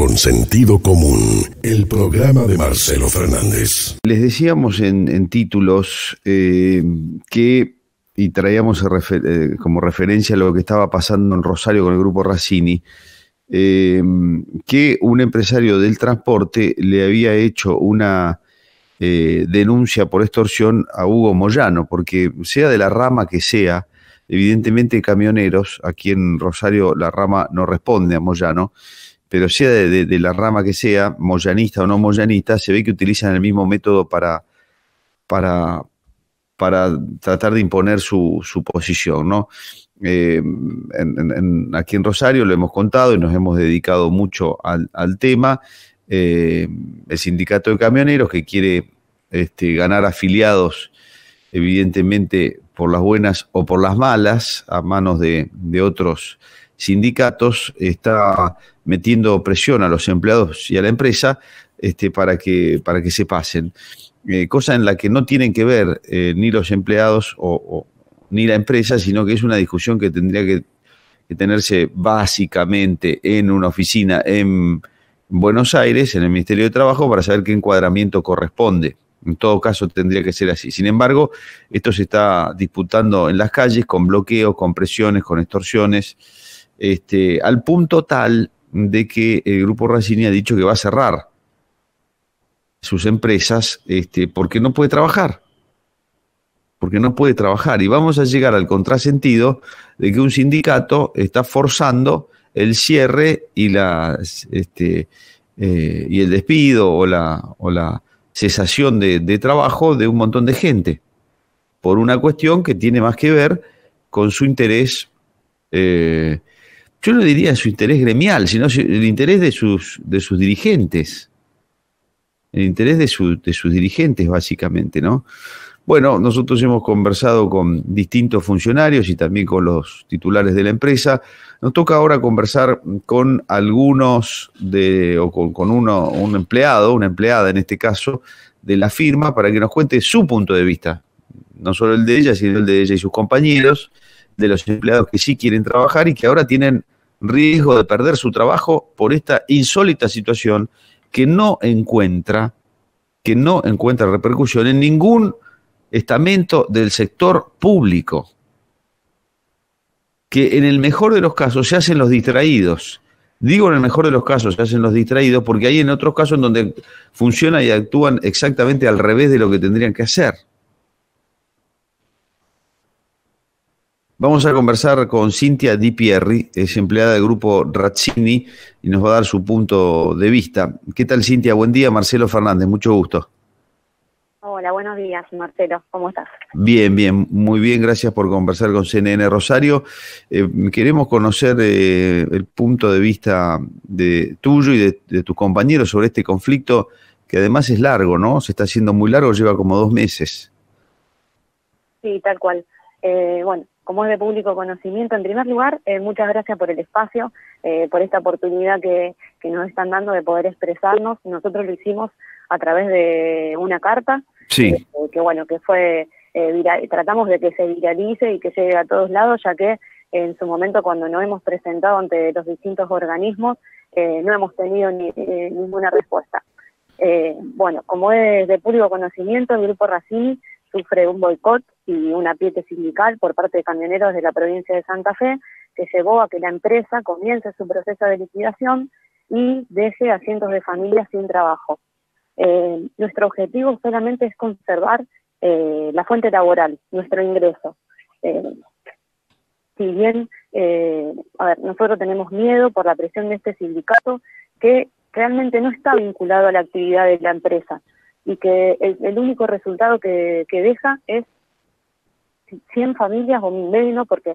con sentido común, el programa de Marcelo Fernández. Les decíamos en títulos y traíamos como referencia lo que estaba pasando en Rosario con el Grupo Razzini, que un empresario del transporte le había hecho una denuncia por extorsión a Hugo Moyano, porque sea de la rama que sea, evidentemente camioneros, aquí en Rosario la rama no responde a Moyano, pero sea de la rama que sea, moyanista o no moyanista, se ve que utilizan el mismo método para tratar de imponer su posición, ¿no? Aquí en Rosario lo hemos contado y nos hemos dedicado mucho al tema. El sindicato de camioneros que quiere ganar afiliados, evidentemente por las buenas o por las malas, a manos de otros sindicatos, está metiendo presión a los empleados y a la empresa para que se pasen. Cosa en la que no tienen que ver ni los empleados ni la empresa, sino que es una discusión que tendría que tenerse básicamente en una oficina en Buenos Aires, en el Ministerio de Trabajo, para saber qué encuadramiento corresponde. En todo caso tendría que ser así. Sin embargo, esto se está disputando en las calles con bloqueos, con presiones, con extorsiones, al punto tal de que el Grupo Razzini ha dicho que va a cerrar sus empresas porque no puede trabajar. Porque no puede trabajar. Y vamos a llegar al contrasentido de que un sindicato está forzando el cierre y y el despido o la cesación de trabajo de un montón de gente, por una cuestión que tiene más que ver con su interés, yo no diría su interés gremial, sino el interés de sus dirigentes. El interés de sus dirigentes, básicamente, ¿no? Bueno, nosotros hemos conversado con distintos funcionarios y también con los titulares de la empresa. Nos toca ahora conversar con algunos con un empleado, una empleada en este caso, de la firma, para que nos cuente su punto de vista. No solo el de ella, sino el de ella y sus compañeros, de los empleados que sí quieren trabajar y que ahora tienen riesgo de perder su trabajo por esta insólita situación que no encuentra repercusión en ningún estamento del sector público, que en el mejor de los casos se hacen los distraídos. Digo en el mejor de los casos se hacen los distraídos porque hay en otros casos en donde funciona y actúan exactamente al revés de lo que tendrían que hacer. Vamos a conversar con Cintia Di Pierri, es empleada del Grupo Razzini y nos va a dar su punto de vista. ¿Qué tal, Cintia? Buen día, Marcelo Fernández, mucho gusto. Hola, buenos días, Marcelo. ¿Cómo estás? Bien, muy bien. Gracias por conversar con CNN Rosario. Queremos conocer el punto de vista tuyo y de tus compañeros sobre este conflicto, que además es largo, ¿no? Se está haciendo muy largo, lleva como 2 meses. Sí, tal cual. Bueno, como es de público conocimiento, en primer lugar, muchas gracias por el espacio, por esta oportunidad que nos están dando de poder expresarnos. Nosotros lo hicimos a través de una carta, sí. Que fue tratamos de que se viralice y que llegue a todos lados, ya que en su momento, cuando nos hemos presentado ante los distintos organismos, no hemos tenido ninguna respuesta. Como es de público conocimiento, el Grupo Razzini sufre un boicot y un apriete sindical por parte de camioneros de la provincia de Santa Fe, que llevó a que la empresa comience su proceso de liquidación y deje a cientos de familias sin trabajo. Nuestro objetivo solamente es conservar la fuente laboral, nuestro ingreso. Si bien, nosotros tenemos miedo por la presión de este sindicato, que realmente no está vinculado a la actividad de la empresa, y que el único resultado que deja es 100 familias o menos, porque,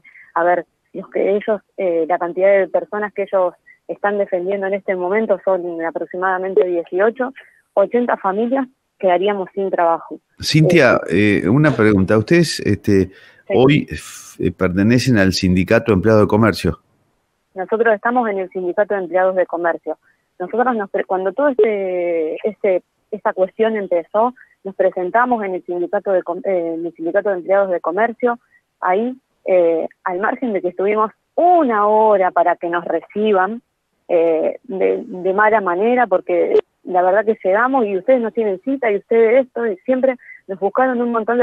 la cantidad de personas que ellos están defendiendo en este momento son aproximadamente 18, 80 familias quedaríamos sin trabajo. Cintia, una pregunta. ¿Ustedes sí. hoy pertenecen al Sindicato de Empleados de Comercio? Nosotros estamos en el Sindicato de Empleados de Comercio. Nosotros, cuando todo esta cuestión empezó, nos presentamos en el Sindicato de Empleados de Comercio. Ahí, al margen de que estuvimos 1 hora para que nos reciban, de mala manera, porque la verdad que llegamos y ustedes no tienen cita y ustedes esto, y siempre nos buscaron un montón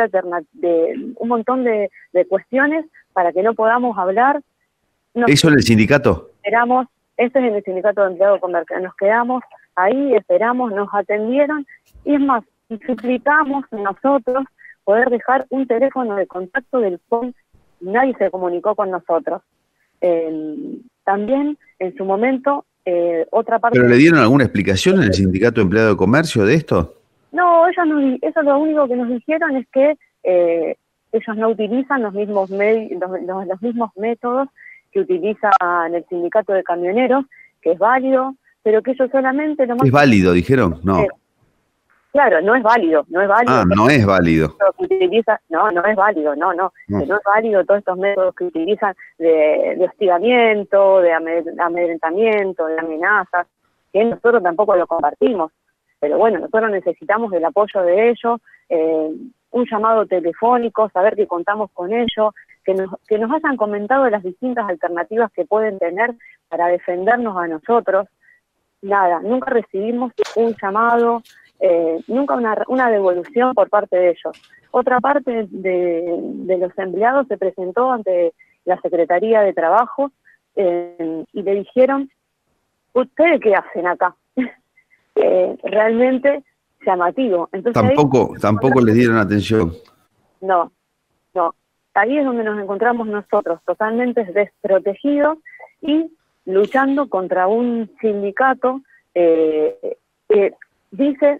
de cuestiones para que no podamos hablar. ¿Eso en el sindicato? Esperamos, eso es en el sindicato de empleados comerciales, nos quedamos ahí, esperamos, nos atendieron, y es más, suplicamos nosotros poder dejar un teléfono de contacto del cual nadie se comunicó con nosotros. También, en su momento, otra parte... ¿Pero le dieron alguna explicación en el sindicato de empleados de comercio de esto? No, eso lo único que nos dijeron es que ellos no utilizan los mismos los mismos métodos que utiliza en el sindicato de camioneros, que es válido, pero que ellos solamente... ¿Es válido, dijeron? No. Claro, no es válido. Ah, no es válido. No es válido, no es válido todos estos métodos que utilizan de hostigamiento, de amedrentamiento, de amenazas, que nosotros tampoco lo compartimos. Pero bueno, nosotros necesitamos el apoyo de ellos, un llamado telefónico, saber que contamos con ellos, que nos hayan comentado las distintas alternativas que pueden tener para defendernos a nosotros. Nada, nunca recibimos un llamado, nunca una devolución por parte de ellos. Otra parte de los empleados se presentó ante la Secretaría de Trabajo y le dijeron, ¿ustedes qué hacen acá? Realmente llamativo. Entonces, tampoco les dieron atención. No. Ahí es donde nos encontramos nosotros, totalmente desprotegidos y luchando contra un sindicato que dice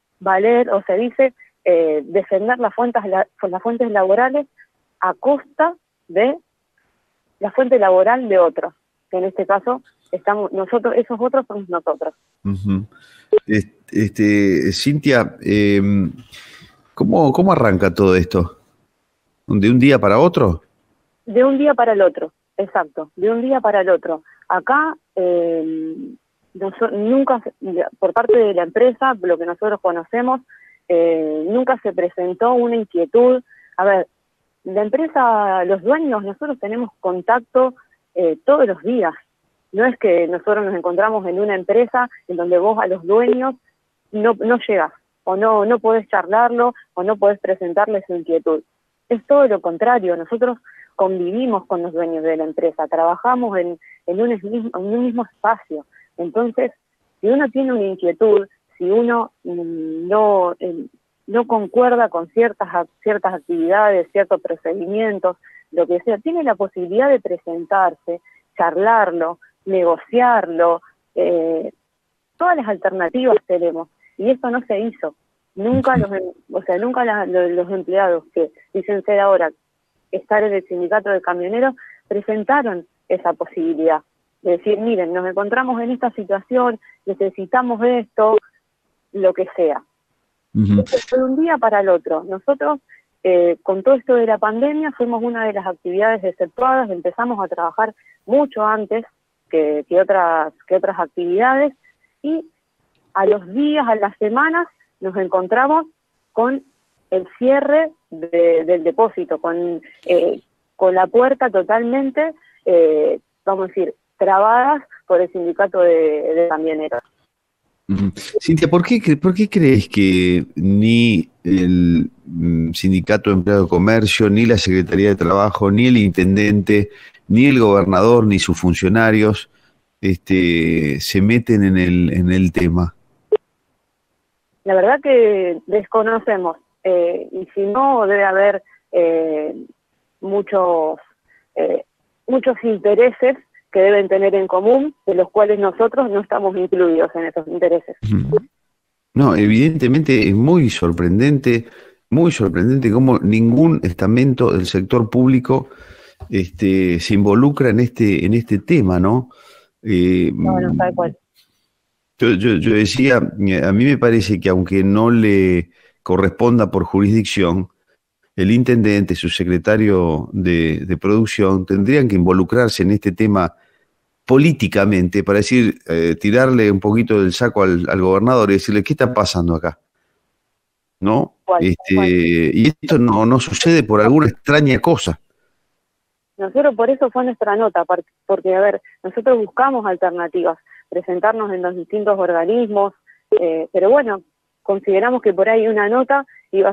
defender las fuentes laborales a costa de la fuente laboral de otros, que en este caso nosotros, esos otros somos nosotros. Uh-huh. Cintia, ¿cómo arranca todo esto? ¿De un día para otro? De un día para el otro, exacto, de un día para el otro. Acá nunca, por parte de la empresa, lo que nosotros conocemos, nunca se presentó una inquietud. A ver, la empresa, los dueños, nosotros tenemos contacto todos los días. No es que nosotros nos encontramos en una empresa en donde vos a los dueños no llegas, o no podés charlarlo, o no podés presentarles su inquietud. Es todo lo contrario, nosotros convivimos con los dueños de la empresa, trabajamos en un mismo espacio. Entonces, si uno tiene una inquietud, si uno no concuerda con ciertas actividades, ciertos procedimientos, lo que sea, tiene la posibilidad de presentarse, charlarlo, negociarlo, todas las alternativas tenemos, y esto no se hizo. Nunca los empleados que dicen ser ahora estar en el sindicato de camioneros presentaron esa posibilidad de decir, miren, nos encontramos en esta situación, necesitamos esto, lo que sea. Uh-huh. Fue de un día para el otro. Nosotros, con todo esto de la pandemia, fuimos una de las actividades exceptuadas, empezamos a trabajar mucho antes que otras actividades, y a los días, a las semanas, nos encontramos con el cierre del depósito, con la puerta totalmente, vamos a decir, trabadas por el sindicato de camioneros. Cintia, ¿por qué crees que ni el sindicato de empleados de comercio, ni la Secretaría de Trabajo, ni el intendente, ni el gobernador, ni sus funcionarios se meten en el tema? La verdad que desconocemos, y si no, debe haber muchos intereses que deben tener en común, de los cuales nosotros no estamos incluidos en esos intereses. No, evidentemente es muy sorprendente cómo ningún estamento del sector público se involucra en este tema, ¿no? No, tal cual. Yo decía, a mí me parece que aunque no le corresponda por jurisdicción, el intendente, su secretario de producción, tendrían que involucrarse en este tema políticamente para decir, tirarle un poquito del saco al gobernador y decirle, ¿qué está pasando acá? ¿No? ¿Cuál? Y esto no sucede por alguna extraña cosa. nosotros por eso fue nuestra nota, porque, a ver, nosotros buscamos alternativas, presentarnos en los distintos organismos, pero bueno, consideramos que por ahí una nota iba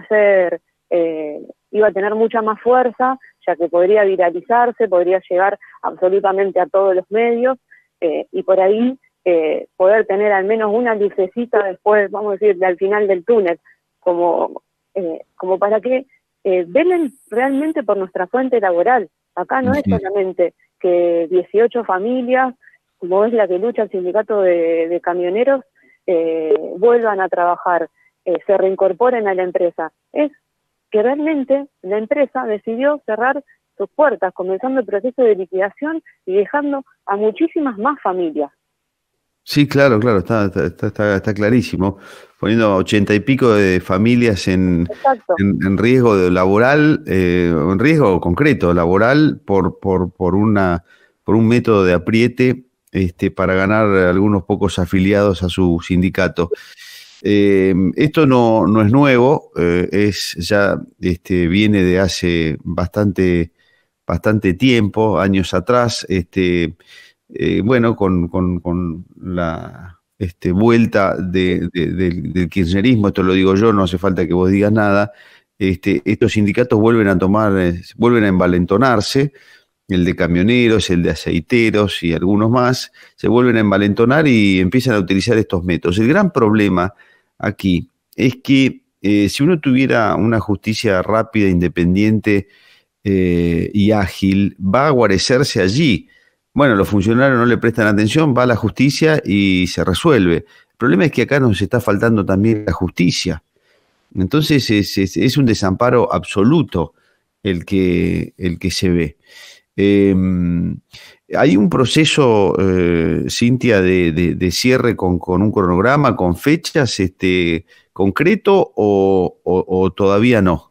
a tener mucha más fuerza, ya que podría viralizarse, podría llegar absolutamente a todos los medios, y por ahí poder tener al menos una lucecita después, vamos a decir, al final del túnel, como para que velen realmente por nuestra fuente laboral. Acá no es solamente que 18 familias, como es la que lucha el sindicato de camioneros, vuelvan a trabajar, se reincorporen a la empresa. Es que realmente la empresa decidió cerrar sus puertas, comenzando el proceso de liquidación y dejando a muchísimas más familias. Sí, claro, está clarísimo. Poniendo 80 y pico de familias en riesgo de laboral, en riesgo concreto laboral por un método de apriete para ganar algunos pocos afiliados a su sindicato. Esto no es nuevo, viene de hace bastante tiempo, años atrás, con la vuelta del kirchnerismo, esto lo digo yo, no hace falta que vos digas nada, estos sindicatos vuelven a envalentonarse, el de camioneros, el de aceiteros y algunos más, se vuelven a envalentonar y empiezan a utilizar estos métodos. El gran problema aquí es que si uno tuviera una justicia rápida, independiente y ágil, va a guarecerse allí. Bueno, los funcionarios no le prestan atención, va a la justicia y se resuelve. El problema es que acá nos está faltando también la justicia. Entonces es un desamparo absoluto el que se ve. ¿Hay un proceso, Cintia, de cierre con un cronograma, con fechas concreto o todavía no?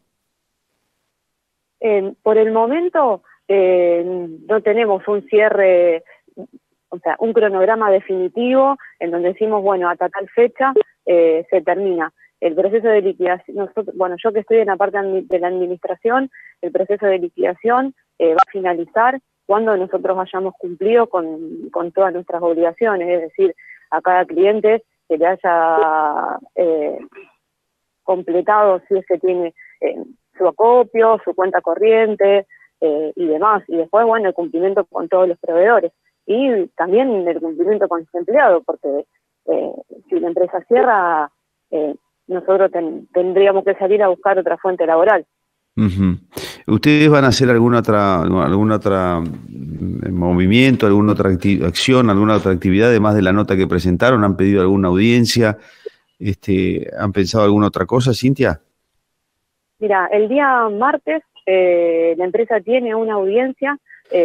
Por el momento no tenemos un cierre, o sea, un cronograma definitivo en donde decimos, bueno, hasta tal fecha se termina. El proceso de liquidación, yo que estoy en la parte de la administración, el proceso de liquidación va a finalizar cuando nosotros hayamos cumplido con todas nuestras obligaciones, es decir, a cada cliente que le haya completado, si es que tiene su acopio, su cuenta corriente y demás, y después, bueno, el cumplimiento con todos los proveedores y también el cumplimiento con los empleados, porque si la empresa cierra, nosotros tendríamos que salir a buscar otra fuente laboral. Uh-huh. ¿Ustedes van a hacer algún otra movimiento, alguna otra acción, alguna otra actividad, además de la nota que presentaron? ¿Han pedido alguna audiencia? ¿Han pensado alguna otra cosa, Cintia? Mira, el día martes la empresa tiene una audiencia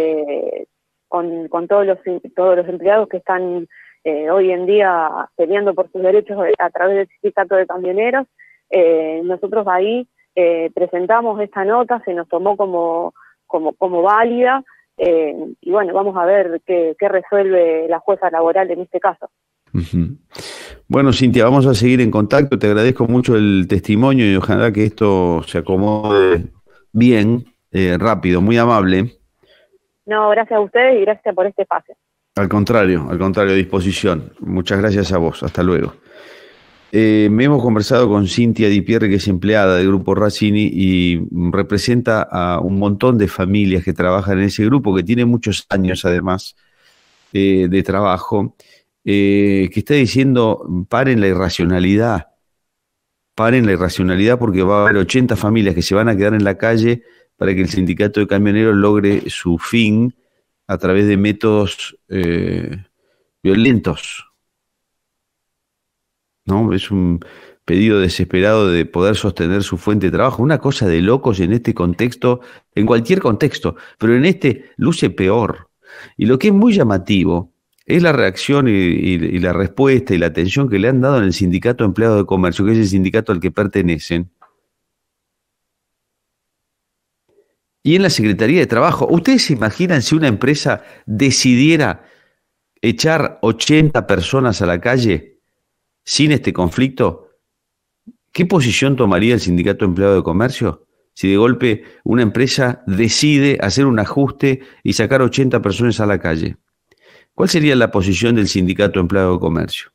con todos los empleados que están hoy en día peleando por sus derechos a través del sindicato de camioneros. Nosotros ahí presentamos esta nota, se nos tomó como válida, y bueno, vamos a ver qué resuelve la jueza laboral en este caso. Uh-huh. Bueno, Cintia, vamos a seguir en contacto, te agradezco mucho el testimonio y ojalá que esto se acomode bien, rápido, muy amable. No, gracias a ustedes y gracias por este espacio. Al contrario, a disposición. Muchas gracias a vos, hasta luego. Me hemos conversado con Cintia Di Pierre, que es empleada del Grupo Razzini y representa a un montón de familias que trabajan en ese grupo, que tiene muchos años además de trabajo, que está diciendo paren la irracionalidad porque va a haber 80 familias que se van a quedar en la calle para que el sindicato de camioneros logre su fin a través de métodos violentos. ¿No? Es un pedido desesperado de poder sostener su fuente de trabajo. Una cosa de locos en este contexto, en cualquier contexto, pero en este luce peor. Y lo que es muy llamativo es la reacción y la respuesta y la atención que le han dado en el Sindicato de Empleados de Comercio, que es el sindicato al que pertenecen, y en la Secretaría de Trabajo. ¿Ustedes se imaginan si una empresa decidiera echar 80 personas a la calle sin este conflicto? ¿Qué posición tomaría el Sindicato de Empleados de Comercio? si de golpe una empresa decide hacer un ajuste y sacar 80 personas a la calle? ¿Cuál sería la posición del Sindicato de Empleados de Comercio?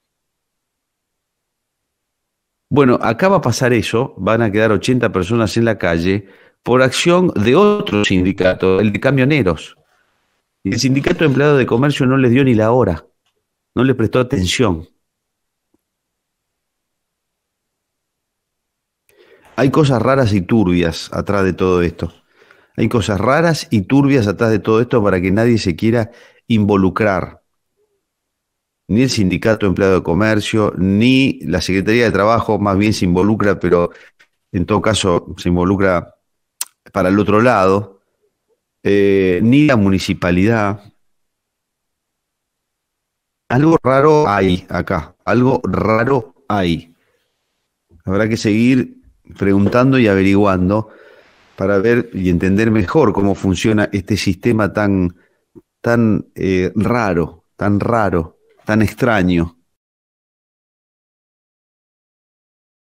Bueno, acá va a pasar eso, van a quedar 80 personas en la calle por acción de otro sindicato, el de camioneros. Y el Sindicato de Empleados de Comercio no les dio ni la hora, no les prestó atención. Hay cosas raras y turbias atrás de todo esto. Hay cosas raras y turbias atrás de todo esto para que nadie se quiera involucrar. Ni el Sindicato de Empleados de Comercio, ni la Secretaría de Trabajo, más bien se involucra, pero en todo caso se involucra para el otro lado, ni la municipalidad. Algo raro hay acá, algo raro hay. Habrá que seguir preguntando y averiguando para ver y entender mejor cómo funciona este sistema tan raro, tan extraño.